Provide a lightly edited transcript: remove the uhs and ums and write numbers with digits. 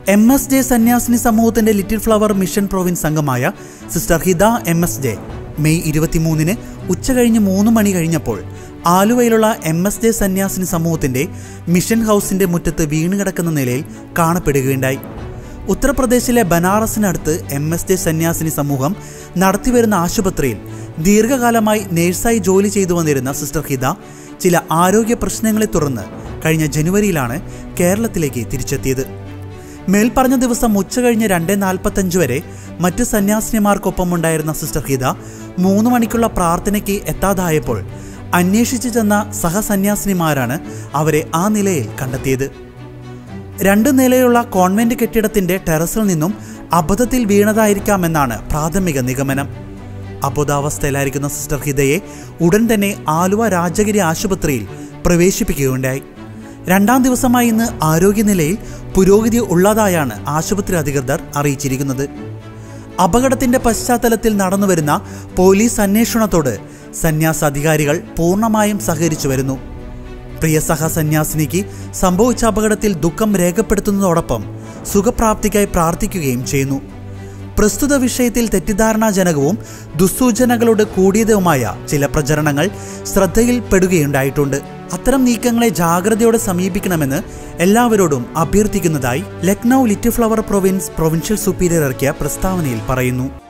MSJ സന്യാസിനി സമൂഹത്തിന്റെ little flower mission province അംഗമായ സിസ്റ്റർ ഹിദ MSJ മെയ് 23-ന് ഉച്ചകഴിഞ്ഞ് 3 മണി കഴിഞ്ഞപ്പോൾ ആലുവയിലുള്ള MSJ സന്യാസിനി സമൂഹത്തിന്റെ മിഷൻ ഹൗസിന്റെ മുറ്റത്ത് വീണുകിടക്കുന്ന നിലയിൽ കാണപ്പെടുകയുണ്ടായി. ഉത്തർപ്രദേശിലെ ബനാറസിനടുത്ത് MSJ സന്യാസിനി സമൂഹം നടത്തിവരുന്ന ആശുപത്രിയിൽ ദീർഘകാലമായി നേഴ്സായി ജോലി ചെയ്തു വന്നിരുന്ന സിസ്റ്റർ ഹിദ ചില ആരോഗ്യ പ്രശ്നങ്ങളെ തുടർന്ന് കഴിഞ്ഞ ജനുവരിയിലാണ് കേരളത്തിലേക്ക് തിരിച്ചെത്തിയത്. മേൽപ്പറഞ്ഞ ദിവസം ഉച്ചകഴിഞ്ഞ് 2:45 വരെ മറ്റ് സന്യാസിനിമാർക്കൊപ്പം ഉണ്ടായിരുന്ന സിസ്റ്റർ ഹിദ 3 മണിക്കുള്ള പ്രാർത്ഥനയ്ക്ക് എത്താതായപ്പോൾ അന്വേഷിച്ചു ചെന്ന സഹസന്യാസിനിമാരാണ് അവരെ ആ നിലയിൽ കണ്ടെത്തിയത്. 2 നിലയുള്ള കോൺവെന്റ് കെട്ടിടത്തിന്റെ ടെറസിൽ നിന്നും അബദ്ധത്തിൽ വീണതായിരിക്കാമെന്നാണ് പ്രാഥമിക നിഗമനം. അബോധാവസ്ഥയിലായിരിക്കുന്ന സിസ്റ്റർ ഹിദയെ ഉടൻ തന്നെ ആലുവ രാജഗിരി ആശുപത്രിയിൽ പ്രവേശിപ്പിക്കുകയുണ്ടായി. 2ാം ദിവസമായി ഇന്ന് ആരോഗ്യനിലയിൽ പുരോഗതി ഉള്ളതായാണ് ആശുപത്രി അധികൃതർ അറിയിച്ചിരിക്കുന്നത്. അപകടത്തിന്റെ പശ്ചാത്തലത്തിൽ നടന്നുവരുന്ന പോലീസ് അന്വേഷണത്തോട് സന്യാസാധികാരികൾ പൂർണ്ണമായും സഹകരിച്ചു വരുന്നു. പ്രിയ സഹസന്യാസിനിക്ക് സംഭവിച്ച അപകടത്തിൽ ദുഃഖം രേഖപ്പെടുത്തുന്നതോടൊപ്പം സുഖപ്രാപ്തിക്കായി പ്രാർത്ഥിക്കുകയും ചെയ്യുന്നു. പ്രസ്തുത വിഷയത്തിൽ തെറ്റിദ്ധാരണാജനകവും ദുസ്സൂചനകളോട് കൂടിയതുമായ ചില പ്രചരണങ്ങൾ ശ്രദ്ധയിൽപ്പെടുകയുണ്ടായിട്ടുണ്ട്. അത്തരം നീക്കങ്ങളെ ജാഗ്രതയോടെ സമീപിക്കണമെന്ന് എല്ലാവരോടും അഭ്യർത്ഥിക്കുന്നതായി Lucknow little flower provincial superior ഇറക്കിയ പ്രസ്താവനയിൽ പറയുന്നു.